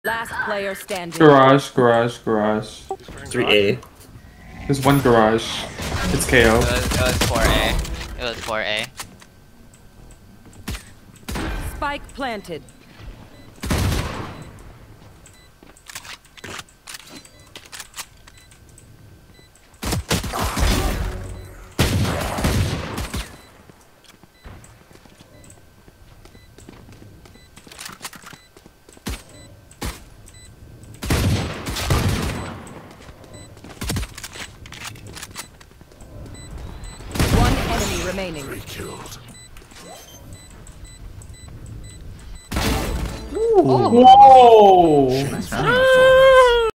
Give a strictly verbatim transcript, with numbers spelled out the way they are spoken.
Last player standing. Garage, garage, garage. three A. There's one garage. It's K O. It was, it was four A. It was four A. Spike planted. Remaining. Three killed. Whoa! Nice round.